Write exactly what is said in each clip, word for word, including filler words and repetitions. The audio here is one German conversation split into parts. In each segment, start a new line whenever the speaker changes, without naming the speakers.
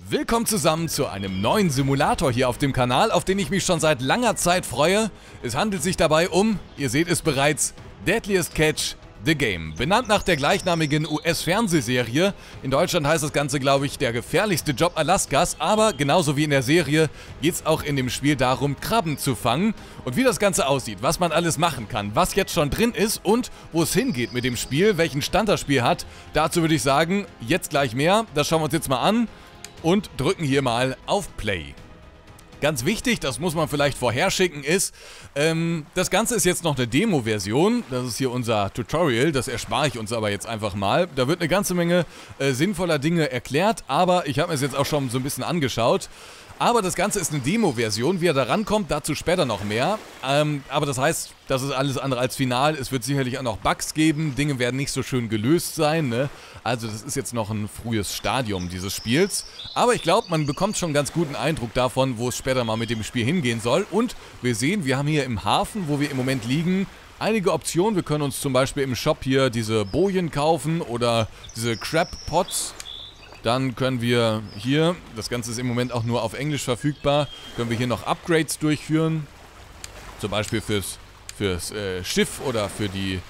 Willkommen zusammen zu einem neuen Simulator hier auf dem Kanal, auf den ich mich schon seit langer Zeit freue. Es handelt sich dabei um, ihr seht es bereits, Deadliest Catch The Game. Benannt nach der gleichnamigen U S-Fernsehserie. In Deutschland heißt das Ganze, glaube ich, der gefährlichste Job Alaskas. Aber genauso wie in der Serie geht es auch in dem Spiel darum, Krabben zu fangen. Und wie das Ganze aussieht, was man alles machen kann, was jetzt schon drin ist und wo es hingeht mit dem Spiel, welchen Stand das Spiel hat. Dazu würde ich sagen, jetzt gleich mehr. Das schauen wir uns jetzt mal an und drücken hier mal auf Play. Ganz wichtig, das muss man vielleicht vorherschicken, ist, ähm, das Ganze ist jetzt noch eine Demo-Version. Das ist hier unser Tutorial, das erspare ich uns aber jetzt einfach mal. Da wird eine ganze Menge äh, sinnvoller Dinge erklärt, aber ich habe mir es jetzt auch schon so ein bisschen angeschaut. Aber das Ganze ist eine Demo-Version, wie er da rankommt, dazu später noch mehr. Ähm, aber das heißt, das ist alles andere als final. Es wird sicherlich auch noch Bugs geben, Dinge werden nicht so schön gelöst sein, ne? Also das ist jetzt noch ein frühes Stadium dieses Spiels. Aber ich glaube, man bekommt schon einen ganz guten Eindruck davon, wo es später mal mit dem Spiel hingehen soll. Und wir sehen, wir haben hier im Hafen, wo wir im Moment liegen, einige Optionen. Wir können uns zum Beispiel im Shop hier diese Bojen kaufen oder diese Crab Pots. Dann können wir hier, das Ganze ist im Moment auch nur auf Englisch verfügbar, können wir hier noch Upgrades durchführen. Zum Beispiel fürs, fürs äh, Schiff oder für die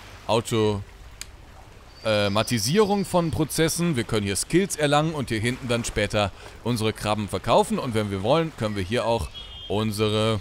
Automatisierung von Prozessen. Wir können hier Skills erlangen und hier hinten dann später unsere Krabben verkaufen. Und wenn wir wollen, können wir hier auch unsere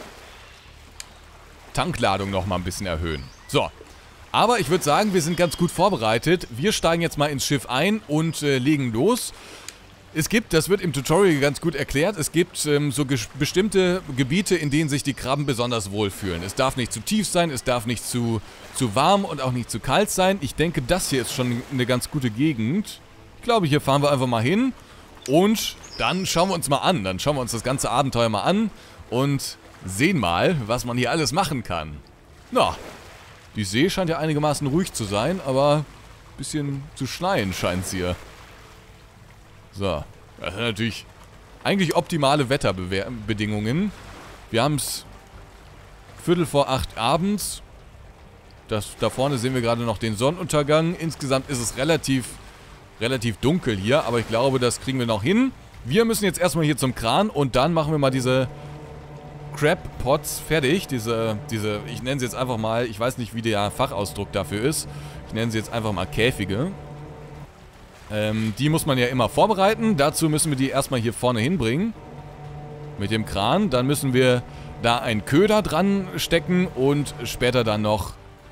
Tankladung nochmal ein bisschen erhöhen. So. Aber ich würde sagen, wir sind ganz gut vorbereitet. Wir steigen jetzt mal ins Schiff ein und äh, legen los. Es gibt, das wird im Tutorial ganz gut erklärt, es gibt ähm, so bestimmte Gebiete, in denen sich die Krabben besonders wohlfühlen. Es darf nicht zu tief sein, es darf nicht zu, zu warm und auch nicht zu kalt sein. Ich denke, das hier ist schon eine ganz gute Gegend. Ich glaube, hier fahren wir einfach mal hin und dann schauen wir uns mal an. Dann schauen wir uns das ganze Abenteuer mal an und sehen mal, was man hier alles machen kann. Na, die See scheint ja einigermaßen ruhig zu sein, aber ein bisschen zu schneien scheint es hier. So, das sind natürlich eigentlich optimale Wetterbedingungen. Wir haben es Viertel vor acht abends. Das, da vorne sehen wir gerade noch den Sonnenuntergang. Insgesamt ist es relativ, relativ dunkel hier, aber ich glaube, das kriegen wir noch hin. Wir müssen jetzt erstmal hier zum Kran und dann machen wir mal diese Crab Pots fertig, diese, diese, ich nenne sie jetzt einfach mal, ich weiß nicht, wie der Fachausdruck dafür ist, ich nenne sie jetzt einfach mal Käfige. Ähm, die muss man ja immer vorbereiten, dazu müssen wir die erstmal hier vorne hinbringen, mit dem Kran, dann müssen wir da einen Köder dran stecken und später dann noch,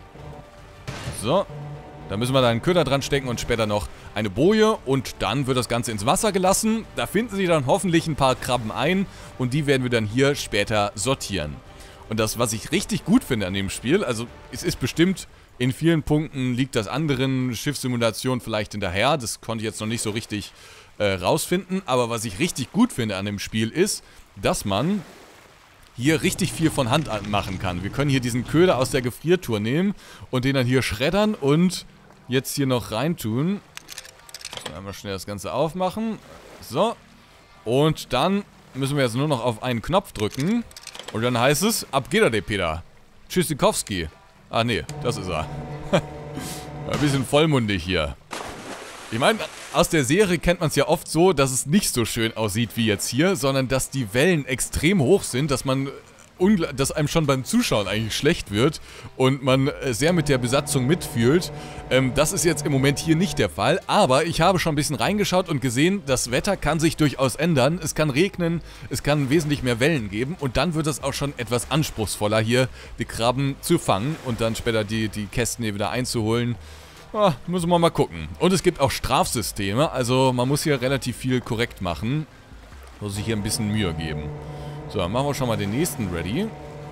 so, da müssen wir da einen Köder dran stecken und später noch eine Boje und dann wird das Ganze ins Wasser gelassen. Da finden sich dann hoffentlich ein paar Krabben ein und die werden wir dann hier später sortieren. Und das, was ich richtig gut finde an dem Spiel, also es ist bestimmt, in vielen Punkten liegt das anderen Schiffssimulationen vielleicht hinterher. Das konnte ich jetzt noch nicht so richtig äh, rausfinden. Aber was ich richtig gut finde an dem Spiel ist, dass man hier richtig viel von Hand machen kann. Wir können hier diesen Köder aus der Gefriertour nehmen und den dann hier schreddern und jetzt hier noch reintun. Einmal schnell das Ganze aufmachen. So. Und dann müssen wir jetzt nur noch auf einen Knopf drücken. Und dann heißt es, ab geht er, der Peter. Tschüssikowski. Ah, nee, das ist er. Ein bisschen vollmundig hier. Ich meine, aus der Serie kennt man es ja oft so, dass es nicht so schön aussieht wie jetzt hier, sondern dass die Wellen extrem hoch sind, dass man dass einem schon beim Zuschauen eigentlich schlecht wird und man sehr mit der Besatzung mitfühlt. Ähm, das ist jetzt im Moment hier nicht der Fall, aber ich habe schon ein bisschen reingeschaut und gesehen, das Wetter kann sich durchaus ändern. Es kann regnen, es kann wesentlich mehr Wellen geben und dann wird es auch schon etwas anspruchsvoller hier, die Krabben zu fangen und dann später die, die Kästen hier wieder einzuholen. Ah, müssen wir mal gucken. Und es gibt auch Strafsysteme, also man muss hier relativ viel korrekt machen. Muss sich hier ein bisschen Mühe geben. So, dann machen wir schon mal den nächsten ready.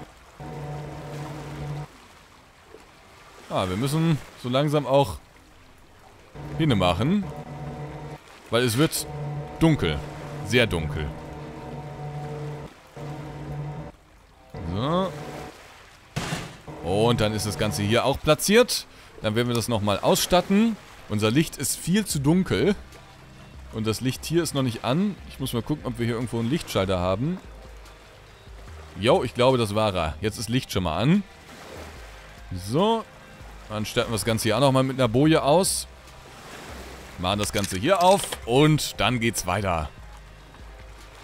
Ah, wir müssen so langsam auch hinne machen. Weil es wird dunkel. Sehr dunkel. So. Und dann ist das Ganze hier auch platziert. Dann werden wir das nochmal ausstatten. Unser Licht ist viel zu dunkel. Und das Licht hier ist noch nicht an. Ich muss mal gucken, ob wir hier irgendwo einen Lichtschalter haben. Jo, ich glaube, das war er. Jetzt ist Licht schon mal an. So. Dann statten wir das Ganze hier auch nochmal mit einer Boje aus. Machen das Ganze hier auf und dann geht's weiter.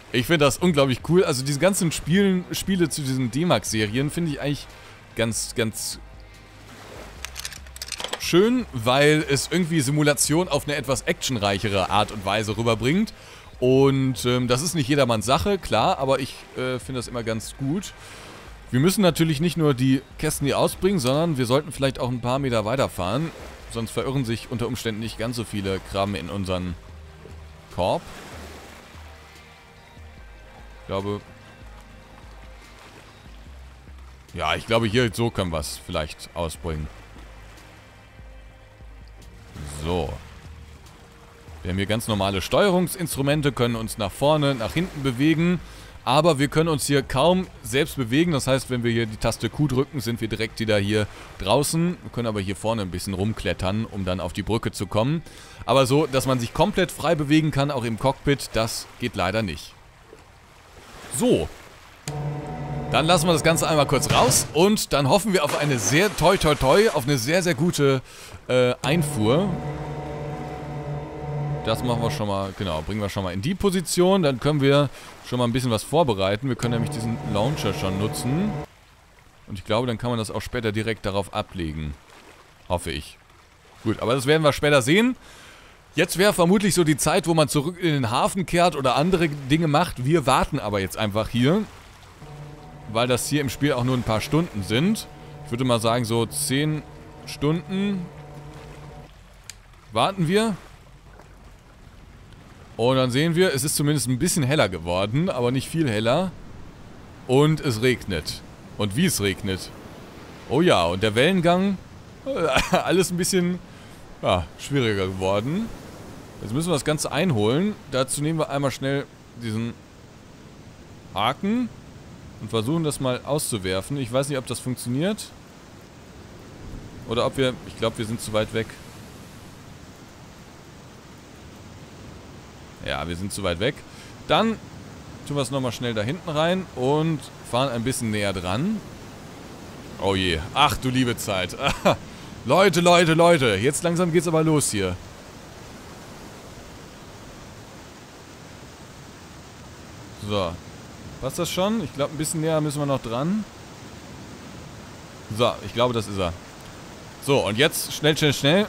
Ich finde das unglaublich cool. Also diese ganzen Spielen, Spiele zu diesen D-Max-Serien finde ich eigentlich ganz, ganz schön, weil es irgendwie Simulation auf eine etwas actionreichere Art und Weise rüberbringt. Und ähm, das ist nicht jedermanns Sache, klar, aber ich äh, finde das immer ganz gut. Wir müssen natürlich nicht nur die Kästen hier ausbringen, sondern wir sollten vielleicht auch ein paar Meter weiterfahren. Sonst verirren sich unter Umständen nicht ganz so viele Krabben in unseren Korb. Ich glaube... Ja, ich glaube, hier so können wir es vielleicht ausbringen. So. Wir haben hier ganz normale Steuerungsinstrumente, können uns nach vorne, nach hinten bewegen. Aber wir können uns hier kaum selbst bewegen. Das heißt, wenn wir hier die Taste Q drücken, sind wir direkt wieder hier draußen. Wir können aber hier vorne ein bisschen rumklettern, um dann auf die Brücke zu kommen. Aber so, dass man sich komplett frei bewegen kann, auch im Cockpit, das geht leider nicht. So. Dann lassen wir das Ganze einmal kurz raus und dann hoffen wir auf eine sehr, toi toi toi, auf eine sehr, sehr gute äh, Einfuhr. Das machen wir schon mal, genau, bringen wir schon mal in die Position. Dann können wir schon mal ein bisschen was vorbereiten. Wir können nämlich diesen Launcher schon nutzen. Und ich glaube, dann kann man das auch später direkt darauf ablegen. Hoffe ich. Gut, aber das werden wir später sehen. Jetzt wäre vermutlich so die Zeit, wo man zurück in den Hafen kehrt oder andere Dinge macht. Wir warten aber jetzt einfach hier. Weil das hier im Spiel auch nur ein paar Stunden sind. Ich würde mal sagen, so zehn Stunden warten wir. Und dann sehen wir, es ist zumindest ein bisschen heller geworden, aber nicht viel heller. Und es regnet. Und wie es regnet. Oh ja, und der Wellengang, alles ein bisschen ja, schwieriger geworden. Jetzt müssen wir das Ganze einholen. Dazu nehmen wir einmal schnell diesen Haken und versuchen das mal auszuwerfen. Ich weiß nicht, ob das funktioniert. Oder ob wir... Ich glaube, wir sind zu weit weg. Ja, wir sind zu weit weg. Dann tun wir es nochmal schnell da hinten rein und fahren ein bisschen näher dran. Oh je. Ach du liebe Zeit. Leute, Leute, Leute. Jetzt langsam geht's aber los hier. So. Passt das schon? Ich glaube, ein bisschen näher müssen wir noch dran. So, ich glaube, das ist er. So, und jetzt schnell, schnell, schnell.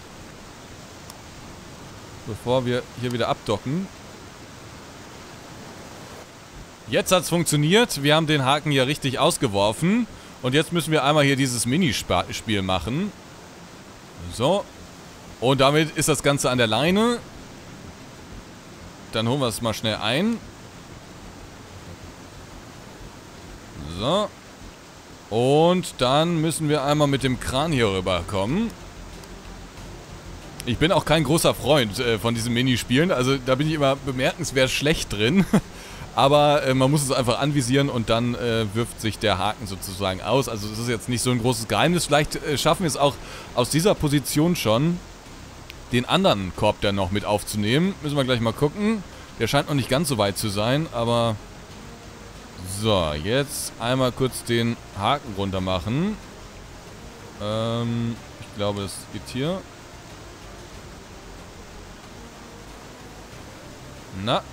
Bevor wir hier wieder abdocken. Jetzt hat es funktioniert. Wir haben den Haken hier richtig ausgeworfen. Und jetzt müssen wir einmal hier dieses Minispiel machen. So. Und damit ist das Ganze an der Leine. Dann holen wir es mal schnell ein. So. Und dann müssen wir einmal mit dem Kran hier rüberkommen. Ich bin auch kein großer Freund äh, von diesen Minispielen. Also da bin ich immer bemerkenswert schlecht drin. Aber äh, man muss es einfach anvisieren und dann äh, wirft sich der Haken sozusagen aus. Also das ist jetzt nicht so ein großes Geheimnis. Vielleicht äh, schaffen wir es auch aus dieser Position schon, den anderen Korb dann noch mit aufzunehmen. Müssen wir gleich mal gucken. Der scheint noch nicht ganz so weit zu sein, aber... So, jetzt einmal kurz den Haken runter machen. Ähm, ich glaube, das geht hier. Na.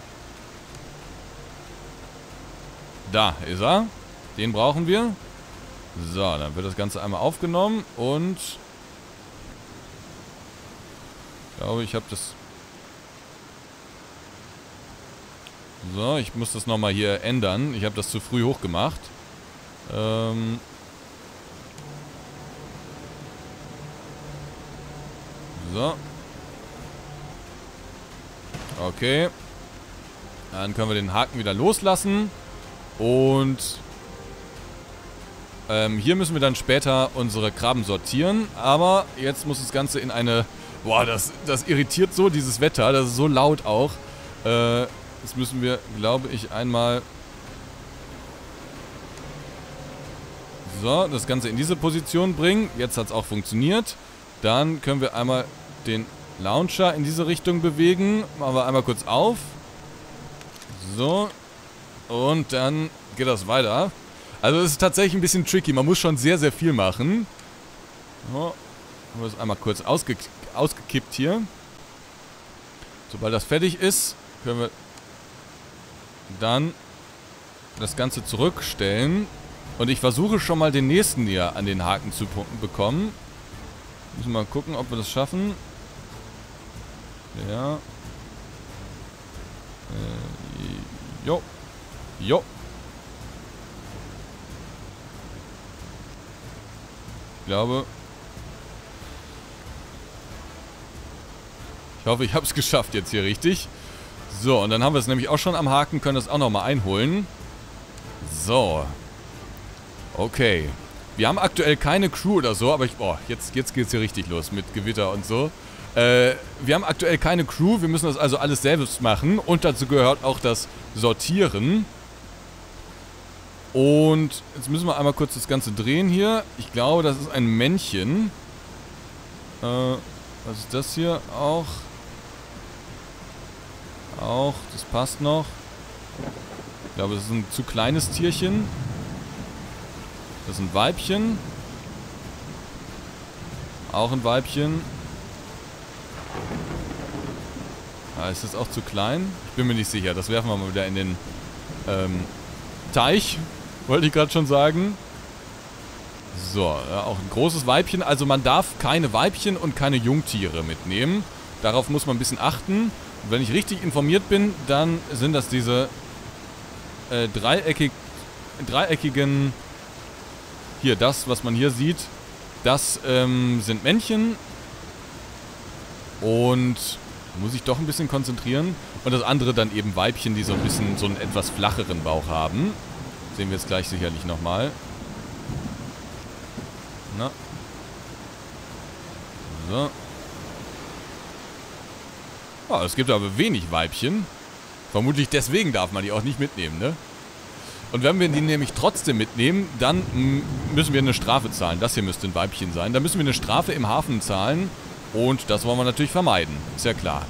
Da ist er. Den brauchen wir. So, dann wird das Ganze einmal aufgenommen und... Ich glaube, ich habe das... So, ich muss das nochmal hier ändern. Ich habe das zu früh hochgemacht. Ähm... So. Okay. Dann können wir den Haken wieder loslassen. Und ähm, hier müssen wir dann später unsere Krabben sortieren. Aber jetzt muss das Ganze in eine... Boah, das, das irritiert so, dieses Wetter. Das ist so laut auch. Äh, jetzt müssen wir, glaube ich, einmal... So, das Ganze in diese Position bringen. Jetzt hat es auch funktioniert. Dann können wir einmal den Launcher in diese Richtung bewegen. Machen wir einmal kurz auf. So. Und dann geht das weiter. Also es ist tatsächlich ein bisschen tricky. Man muss schon sehr, sehr viel machen. So. Haben wir es einmal kurz ausge ausgekippt hier. Sobald das fertig ist, können wir dann das Ganze zurückstellen. Und ich versuche schon mal den nächsten hier an den Haken zu bekommen. Müssen wir mal gucken, ob wir das schaffen. Ja. Äh, jo. Jo. Ich glaube... Ich hoffe, ich habe es geschafft jetzt hier richtig. So, und dann haben wir es nämlich auch schon am Haken, können das auch nochmal einholen. So. Okay. Wir haben aktuell keine Crew oder so, aber ich... Boah, jetzt, jetzt geht es hier richtig los mit Gewitter und so. Äh, wir haben aktuell keine Crew, wir müssen das also alles selbst machen. Und dazu gehört auch das Sortieren. Und jetzt müssen wir einmal kurz das Ganze drehen hier. Ich glaube, das ist ein Männchen. Äh, was ist das hier? Auch... Auch, das passt noch. Ich glaube, das ist ein zu kleines Tierchen. Das ist ein Weibchen. Auch ein Weibchen. Ah, ist das auch zu klein? Ich bin mir nicht sicher. Das werfen wir mal wieder in den ähm, Teich. Wollte ich gerade schon sagen. So, ja, auch ein großes Weibchen. Also man darf keine Weibchen und keine Jungtiere mitnehmen. Darauf muss man ein bisschen achten. Und wenn ich richtig informiert bin, dann sind das diese äh, dreieckig, dreieckigen... Hier, das, was man hier sieht, das ähm, sind Männchen. Und muss ich doch ein bisschen konzentrieren. Und das andere dann eben Weibchen, die so ein bisschen so einen etwas flacheren Bauch haben. Sehen wir jetzt gleich sicherlich nochmal. Na. So. Oh, es gibt aber wenig Weibchen. Vermutlich deswegen darf man die auch nicht mitnehmen, ne? Und wenn wir die nämlich trotzdem mitnehmen, dann müssen wir eine Strafe zahlen. Das hier müsste ein Weibchen sein. Da müssen wir eine Strafe im Hafen zahlen. Und das wollen wir natürlich vermeiden. Ist ja klar.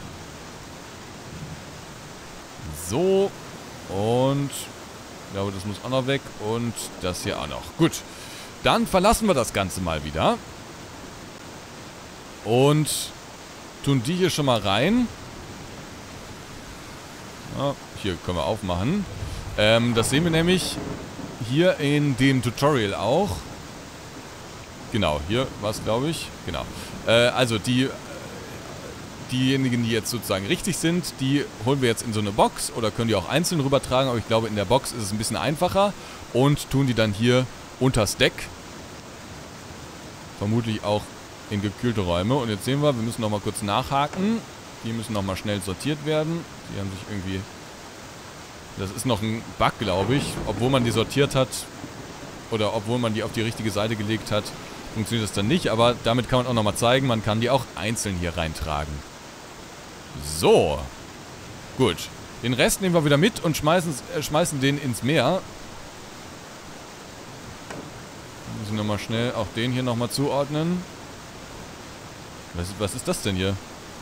So. Und ich glaube, das muss auch noch weg. Und das hier auch noch. Gut. Dann verlassen wir das Ganze mal wieder. Und tun die hier schon mal rein. Ja, hier können wir aufmachen. Ähm, das sehen wir nämlich hier in dem Tutorial auch. Genau, hier war es, glaube ich. Genau. Äh, also die, diejenigen, die jetzt sozusagen richtig sind, die holen wir jetzt in so eine Box oder können die auch einzeln rübertragen. Aber ich glaube, in der Box ist es ein bisschen einfacher. Und tun die dann hier unters Deck. Vermutlich auch in gekühlte Räume. Und jetzt sehen wir, wir müssen noch mal kurz nachhaken. Die müssen noch mal schnell sortiert werden. Die haben sich irgendwie... Das ist noch ein Bug, glaube ich. Obwohl man die sortiert hat oder obwohl man die auf die richtige Seite gelegt hat, funktioniert das dann nicht. Aber damit kann man auch nochmal zeigen, man kann die auch einzeln hier reintragen. So. Gut. Den Rest nehmen wir wieder mit und schmeißen, äh, schmeißen den ins Meer. Wir müssen nochmal schnell auch den hier nochmal zuordnen. Was, was ist das denn hier?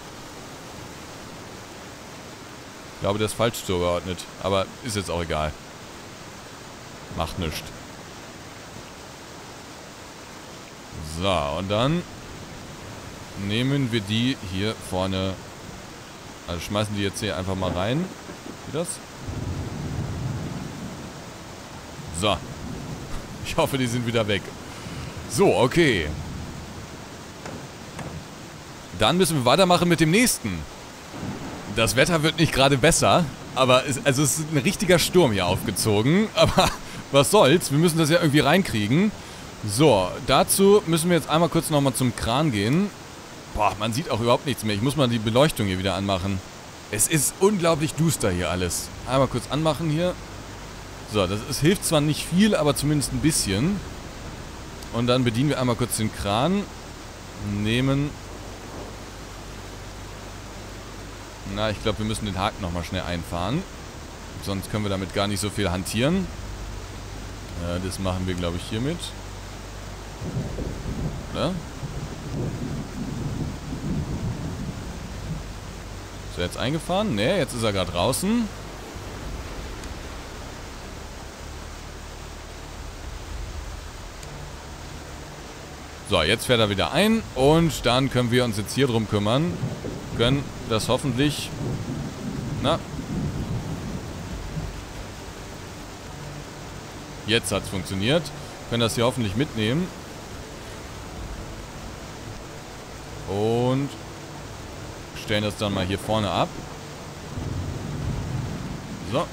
Ich glaube, der ist falsch zugeordnet. Aber ist jetzt auch egal. Macht nichts. So, und dann nehmen wir die hier vorne. Also schmeißen die jetzt hier einfach mal rein. Wie das? So. Ich hoffe, die sind wieder weg. So, okay. Dann müssen wir weitermachen mit dem nächsten. Das Wetter wird nicht gerade besser, aber es, also es ist ein richtiger Sturm hier aufgezogen. Aber was soll's, wir müssen das ja irgendwie reinkriegen. So, dazu müssen wir jetzt einmal kurz nochmal zum Kran gehen. Boah, man sieht auch überhaupt nichts mehr. Ich muss mal die Beleuchtung hier wieder anmachen. Es ist unglaublich duster hier alles. Einmal kurz anmachen hier. So, das ist, hilft zwar nicht viel, aber zumindest ein bisschen. Und dann bedienen wir einmal kurz den Kran. Nehmen... Na, ich glaube, wir müssen den Haken nochmal schnell einfahren. Sonst können wir damit gar nicht so viel hantieren. Ja, das machen wir, glaube ich, hiermit. Oder? Ist er jetzt eingefahren? Ne, jetzt ist er gerade draußen. So, jetzt fährt er wieder ein. Und dann können wir uns jetzt hier drum kümmern. Können das hoffentlich... Na? Jetzt hat es funktioniert. Können das hier hoffentlich mitnehmen. Und stellen das dann mal hier vorne ab. So.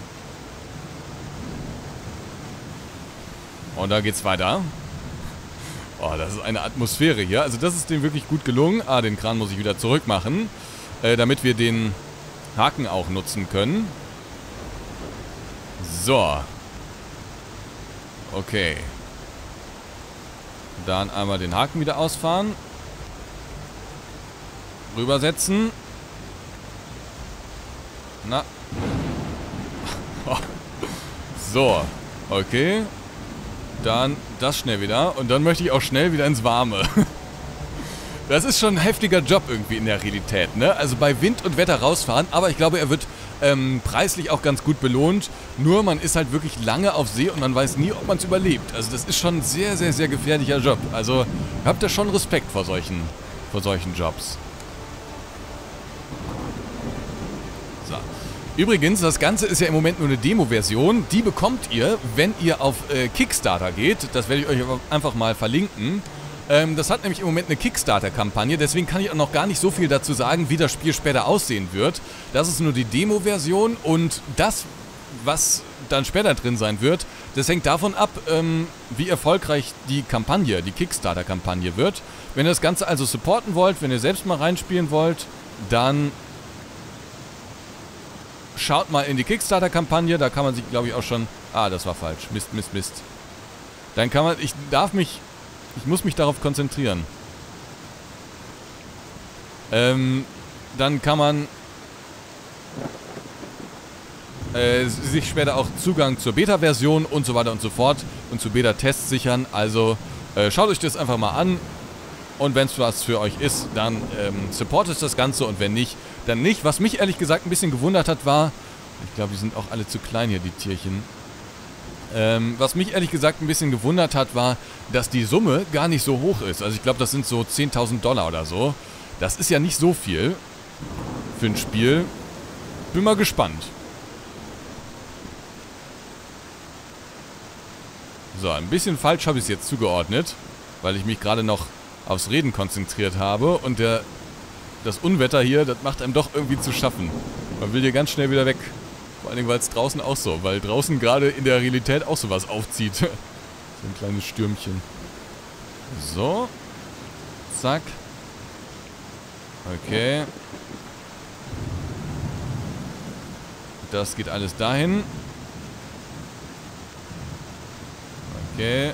Und da geht's weiter. Oh, das ist eine Atmosphäre hier. Also das ist dem wirklich gut gelungen. Ah, den Kran muss ich wieder zurück machen. Äh, damit wir den Haken auch nutzen können. So. Okay. Dann einmal den Haken wieder ausfahren. Rübersetzen. Na. So. Okay. Dann das schnell wieder. Und dann möchte ich auch schnell wieder ins Warme. Das ist schon ein heftiger Job irgendwie in der Realität, ne? Also bei Wind und Wetter rausfahren. Aber ich glaube, er wird ähm, preislich auch ganz gut belohnt. Nur man ist halt wirklich lange auf See und man weiß nie, ob man es überlebt. Also das ist schon ein sehr, sehr, sehr gefährlicher Job. Also habt ihr schon Respekt vor solchen, vor solchen Jobs. So. Übrigens, das Ganze ist ja im Moment nur eine Demo-Version. Die bekommt ihr, wenn ihr auf äh, Kickstarter geht. Das werde ich euch einfach mal verlinken. Ähm, das hat nämlich im Moment eine Kickstarter-Kampagne. Deswegen kann ich auch noch gar nicht so viel dazu sagen, wie das Spiel später aussehen wird. Das ist nur die Demo-Version. Und das, was dann später drin sein wird, das hängt davon ab, ähm, wie erfolgreich die Kampagne, die Kickstarter-Kampagne wird. Wenn ihr das Ganze also supporten wollt, wenn ihr selbst mal reinspielen wollt, dann schaut mal in die Kickstarter-Kampagne, da kann man sich, glaube ich, auch schon... Ah, das war falsch. Mist, Mist, Mist. Dann kann man... Ich darf mich... Ich muss mich darauf konzentrieren. Ähm, dann kann man äh, sich später auch Zugang zur Beta-Version und so weiter und so fort und zu Beta-Tests sichern. Also äh, schaut euch das einfach mal an. Und wenn es was für euch ist, dann ähm, supportet das Ganze und wenn nicht, dann nicht. Was mich ehrlich gesagt ein bisschen gewundert hat, war... Ich glaube, die sind auch alle zu klein hier, die Tierchen. Ähm, was mich ehrlich gesagt ein bisschen gewundert hat, war, dass die Summe gar nicht so hoch ist. Also ich glaube, das sind so zehntausend Dollar oder so. Das ist ja nicht so viel für ein Spiel. Bin mal gespannt. So, ein bisschen falsch habe ich es jetzt zugeordnet, weil ich mich gerade noch aufs Reden konzentriert habe. Und der, das Unwetter hier, das macht einem doch irgendwie zu schaffen. Man will hier ganz schnell wieder weg. Vor allen Dingen, weil es draußen auch so, weil draußen gerade in der Realität auch sowas aufzieht. So ein kleines Stürmchen. So. Zack. Okay. Das geht alles dahin. Okay.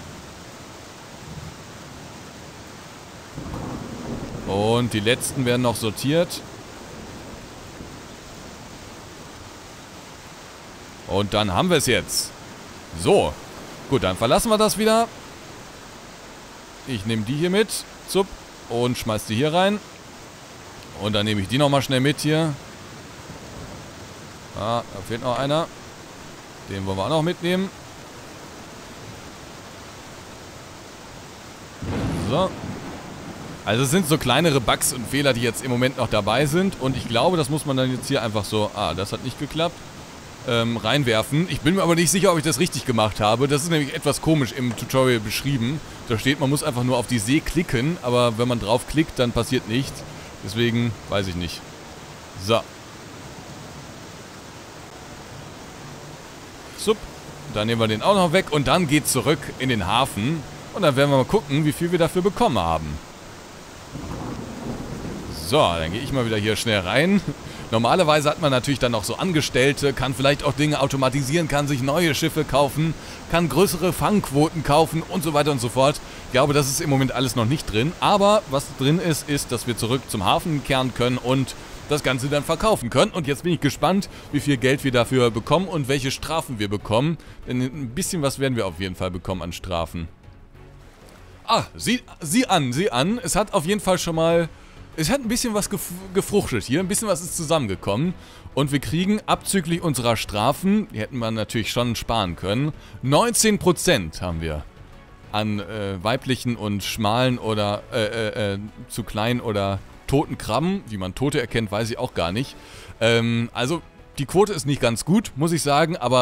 Und die letzten werden noch sortiert. Und dann haben wir es jetzt. So. Gut, dann verlassen wir das wieder. Ich nehme die hier mit. Zup. Und schmeiß die hier rein. Und dann nehme ich die nochmal schnell mit hier. Ah, da fehlt noch einer. Den wollen wir auch noch mitnehmen. So. Also es sind so kleinere Bugs und Fehler, die jetzt im Moment noch dabei sind. Und ich glaube, das muss man dann jetzt hier einfach so... Ah, das hat nicht geklappt. Ähm, reinwerfen. Ich bin mir aber nicht sicher, ob ich das richtig gemacht habe. Das ist nämlich etwas komisch im Tutorial beschrieben. Da steht, man muss einfach nur auf die See klicken, aber wenn man drauf klickt, dann passiert nichts. Deswegen weiß ich nicht. So. Sup. Dann nehmen wir den auch noch weg und dann geht's zurück in den Hafen. Und dann werden wir mal gucken, wie viel wir dafür bekommen haben. So, dann gehe ich mal wieder hier schnell rein. Normalerweise hat man natürlich dann noch so Angestellte, kann vielleicht auch Dinge automatisieren, kann sich neue Schiffe kaufen, kann größere Fangquoten kaufen und so weiter und so fort. Ich glaube, das ist im Moment alles noch nicht drin. Aber was drin ist, ist, dass wir zurück zum Hafen kehren können und das Ganze dann verkaufen können. Und jetzt bin ich gespannt, wie viel Geld wir dafür bekommen und welche Strafen wir bekommen. Denn ein bisschen was werden wir auf jeden Fall bekommen an Strafen. Ah, sieh, sieh an, sieh an. Es hat auf jeden Fall schon mal... Es hat ein bisschen was gef gefruchtet hier, ein bisschen was ist zusammengekommen. Und wir kriegen abzüglich unserer Strafen, die hätten wir natürlich schon sparen können, neunzehn Prozent haben wir an äh, weiblichen und schmalen oder äh, äh, äh, zu kleinen oder toten Krabben. Wie man Tote erkennt, weiß ich auch gar nicht. Ähm, also die Quote ist nicht ganz gut, muss ich sagen, aber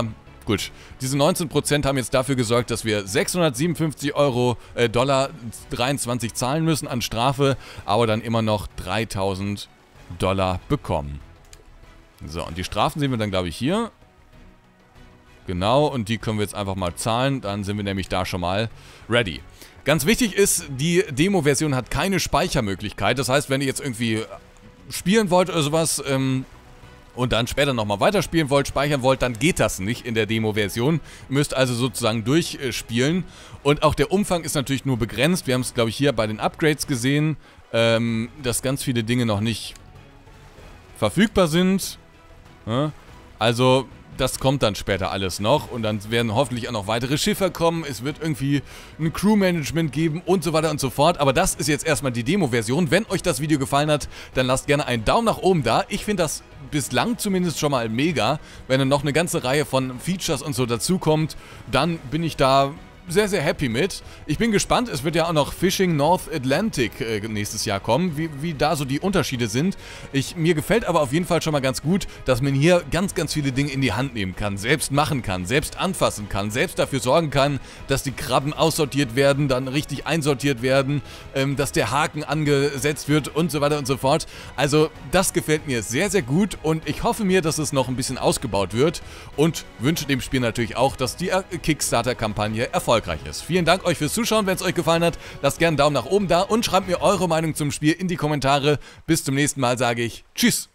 Gut, diese neunzehn Prozent haben jetzt dafür gesorgt, dass wir sechshundertsiebenundfünfzig Euro, äh, Dollar dreiundzwanzig zahlen müssen an Strafe, aber dann immer noch dreitausend Dollar bekommen. So, und die Strafen sehen wir dann, glaube ich, hier. Genau, und die können wir jetzt einfach mal zahlen, dann sind wir nämlich da schon mal ready. Ganz wichtig ist, die Demo-Version hat keine Speichermöglichkeit, das heißt, wenn ihr jetzt irgendwie spielen wollt oder sowas, ähm, und dann später nochmal weiterspielen wollt, speichern wollt, dann geht das nicht in der Demo-Version. Müsst also sozusagen durchspielen. Und auch der Umfang ist natürlich nur begrenzt. Wir haben es, glaube ich, hier bei den Upgrades gesehen, ähm, dass ganz viele Dinge noch nicht verfügbar sind. Ja? Also das kommt dann später alles noch und dann werden hoffentlich auch noch weitere Schiffe kommen. Es wird irgendwie ein Crew-Management geben und so weiter und so fort. Aber das ist jetzt erstmal die Demo-Version. Wenn euch das Video gefallen hat, dann lasst gerne einen Daumen nach oben da. Ich finde das bislang zumindest schon mal mega. Wenn dann noch eine ganze Reihe von Features und so dazukommt, dann bin ich da sehr, sehr happy mit. Ich bin gespannt, es wird ja auch noch Fishing North Atlantic äh, nächstes Jahr kommen, wie, wie da so die Unterschiede sind. Ich, mir gefällt aber auf jeden Fall schon mal ganz gut, dass man hier ganz, ganz viele Dinge in die Hand nehmen kann, selbst machen kann, selbst anfassen kann, selbst dafür sorgen kann, dass die Krabben aussortiert werden, dann richtig einsortiert werden, ähm, dass der Haken angesetzt wird und so weiter und so fort. Also das gefällt mir sehr, sehr gut und ich hoffe mir, dass es noch ein bisschen ausgebaut wird und wünsche dem Spiel natürlich auch, dass die Kickstarter-Kampagne erfolgreich ist. Vielen Dank euch fürs Zuschauen, wenn es euch gefallen hat. Lasst gerne einen Daumen nach oben da und schreibt mir eure Meinung zum Spiel in die Kommentare. Bis zum nächsten Mal sage ich Tschüss.